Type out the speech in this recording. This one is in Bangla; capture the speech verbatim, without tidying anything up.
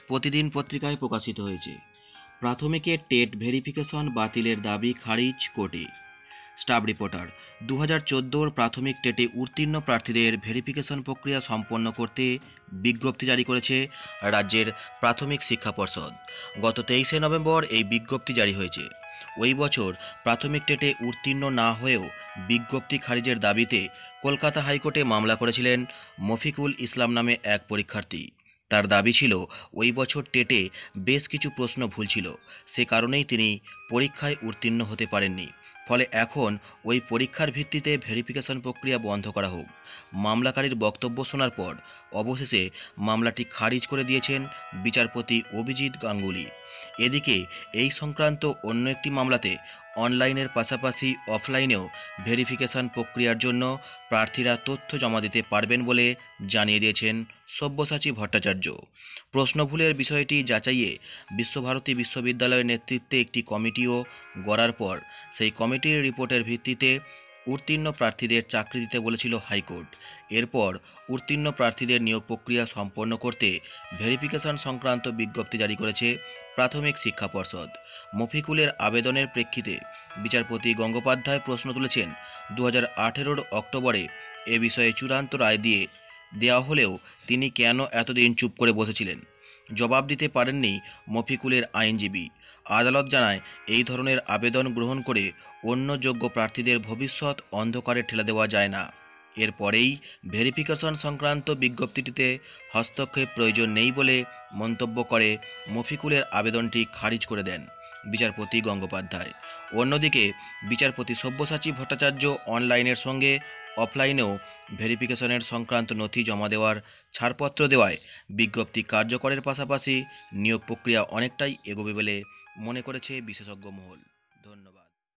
প্রতিদিন পত্রিকায় প্রকাশিত হয়েছে। প্রাথমিকের টেট ভেরিফিকেশন বাতিলের দাবি খারিজ কোর্টে। স্টাফ রিপোর্টার, দু হাজার চোদ্দোর প্রাথমিক টেটে উত্তীর্ণ প্রার্থীদের ভেরিফিকেশন প্রক্রিয়া সম্পন্ন করতে বিজ্ঞপ্তি জারি করেছে রাজ্যের প্রাথমিক শিক্ষা পর্ষদ। গত তেইশে নভেম্বর এই বিজ্ঞপ্তি জারি হয়েছে। ওই বছর প্রাথমিক টেটে উত্তীর্ণ না হয়েও বিজ্ঞপ্তি খারিজের দাবিতে কলকাতা হাইকোর্টে মামলা করেছিলেন মফিকুল ইসলাম নামে এক পরীক্ষার্থী। তার দাবি ছিল ওই বছর টেটে বেশ কিছু প্রশ্ন ভুল ছিল, সে কারণেই তিনি পরীক্ষায় উত্তীর্ণ হতে পারেননি। ফলে এখন ওই পরীক্ষার ভিত্তিতে ভেরিফিকেশন প্রক্রিয়া বন্ধ করা হোক। মামলাকারীর বক্তব্য শোনার পর অবশেষে মামলাটি খারিজ করে দিয়েছেন বিচারপতি অভিজিৎ গাঙ্গুলি। এদিকে এই সংক্রান্ত অন্য একটি মামলাতে অনলাইনের পাশাপাশি অফলাইনেও ভেরিফিকেশন প্রক্রিয়ার জন্য প্রার্থীরা তথ্য জমা দিতে পারবেন বলে জানিয়ে দিয়েছেন সব্যসাচী ভট্টাচার্য। প্রশ্নভুলের বিষয়টি যাচাইয়ে বিশ্বভারতী বিশ্ববিদ্যালয়ের নেতৃত্বে একটি কমিটিও গড়ার পর সেই কমিটির রিপোর্টের ভিত্তিতে উত্তীর্ণ প্রার্থীদের চাকরি দিতে বলেছিল হাইকোর্ট। এরপর উত্তীর্ণ প্রার্থীদের নিয়োগ প্রক্রিয়া সম্পন্ন করতে ভেরিফিকেশন সংক্রান্ত বিজ্ঞপ্তি জারি করেছে প্রাথমিক শিক্ষা পর্ষদ। মফিকুলের আবেদনের প্রেক্ষিতে বিচারপতি গঙ্গোপাধ্যায় প্রশ্ন তুলেছেন, দু হাজার আঠেরোর অক্টোবরে এ বিষয়ে চূড়ান্ত রায় দিয়ে দেওয়া হলেও তিনি কেন এতদিন চুপ করে বসেছিলেন? জবাব দিতে পারেননি মফিকুলের আইনজীবী। আদালত জানায়, এই ধরনের আবেদন গ্রহণ করে অন্য যোগ্য প্রার্থীদের ভবিষ্যৎ অন্ধকারে ঠেলে দেওয়া যায় না। এরপরেই ভেরিফিকেশন সংক্রান্ত বিজ্ঞপ্তিটিতে হস্তক্ষেপ প্রয়োজন নেই বলে মন্তব্য করে মফিকুলের আবেদনটি খারিজ করে দেন বিচারপতি গঙ্গোপাধ্যায়। অন্যদিকে বিচারপতি সব্যসাচী ভট্টাচার্য অনলাইনের সঙ্গে অফলাইনেও ভেরিফিকেশনের সংক্রান্ত নথি জমা দেওয়ার ছাড়পত্র দেওয়ায় বিজ্ঞপ্তি কার্যকরের পাশাপাশি নিয়োগ প্রক্রিয়া অনেকটাই এগোবে বলে মনে করেছে বিশেষজ্ঞ মহল। ধন্যবাদ।